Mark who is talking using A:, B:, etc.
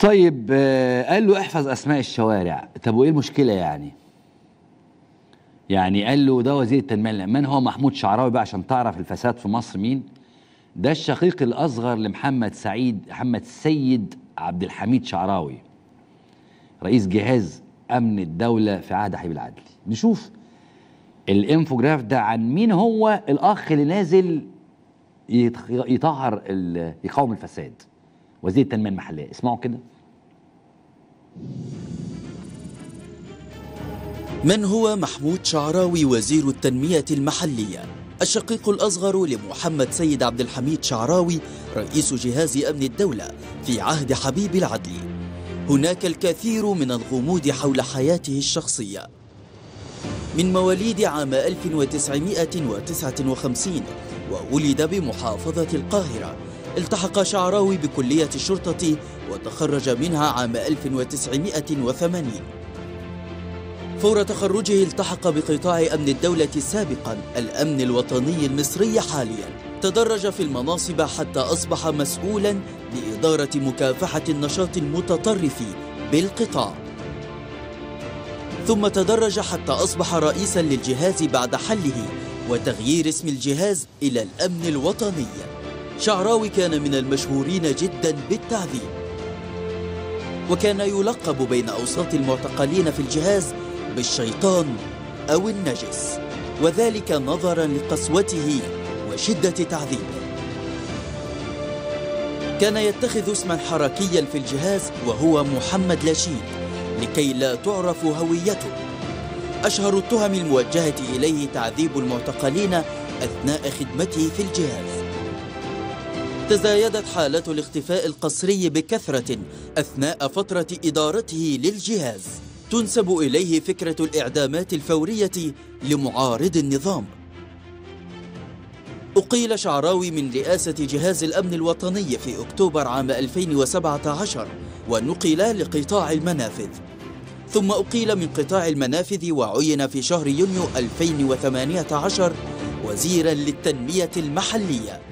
A: طيب قال له احفظ اسماء الشوارع. طب وايه المشكله يعني؟ يعني قال له ده وزير التنميه. من هو محمود شعراوي بقى عشان تعرف الفساد في مصر مين؟ ده الشقيق الاصغر لمحمد سيد عبد الحميد شعراوي، رئيس جهاز امن الدوله في عهد حبيب العدلي. نشوف الانفوجراف ده عن مين هو الاخ اللي نازل يقاوم الفساد، وزير التنميه المحليه. اسمعوا كده.
B: من هو محمود شعراوي وزير التنمية المحلية؟ الشقيق الأصغر لمحمد سيد عبد الحميد شعراوي، رئيس جهاز أمن الدولة في عهد حبيب العدلي. هناك الكثير من الغموض حول حياته الشخصية. من مواليد عام 1959 وولد بمحافظة القاهرة. التحق شعراوي بكلية الشرطة وتخرج منها عام 1980. فور تخرجه التحق بقطاع أمن الدولة سابقا الأمن الوطني المصري حاليا. تدرج في المناصب حتى أصبح مسؤولا لإدارة مكافحة النشاط المتطرف بالقطاع، ثم تدرج حتى أصبح رئيسا للجهاز بعد حله وتغيير اسم الجهاز إلى الأمن الوطني. شعراوي كان من المشهورين جدا بالتعذيب، وكان يلقب بين أوساط المعتقلين في الجهاز بالشيطان أو النجس، وذلك نظرا لقسوته وشدة تعذيبه. كان يتخذ اسما حركيا في الجهاز وهو محمد لاشين لكي لا تعرف هويته. أشهر التهم الموجهة إليه تعذيب المعتقلين أثناء خدمته في الجهاز. تزايدت حالة الاختفاء القسري بكثرة أثناء فترة إدارته للجهاز. تنسب إليه فكرة الإعدامات الفورية لمعارض النظام. أقيل شعراوي من رئاسة جهاز الأمن الوطني في أكتوبر عام 2017 ونقل لقطاع المنافذ، ثم أقيل من قطاع المنافذ وعين في شهر يونيو 2018 وزيرا للتنمية المحلية.